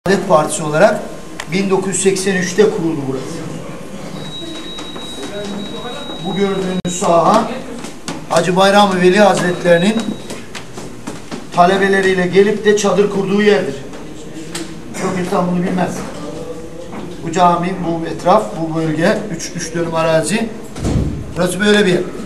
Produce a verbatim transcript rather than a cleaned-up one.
Saadet Partisi olarak bin dokuz yüz seksen üç'te kuruldu burası. Bu gördüğünüz saha Hacı Bayram Veli Hazretlerinin talebeleriyle gelip de çadır kurduğu yerdir. Çok insan bunu bilmez. Bu cami, bu etraf, bu bölge, üç, üç dönüm arazi. Burası böyle bir yer.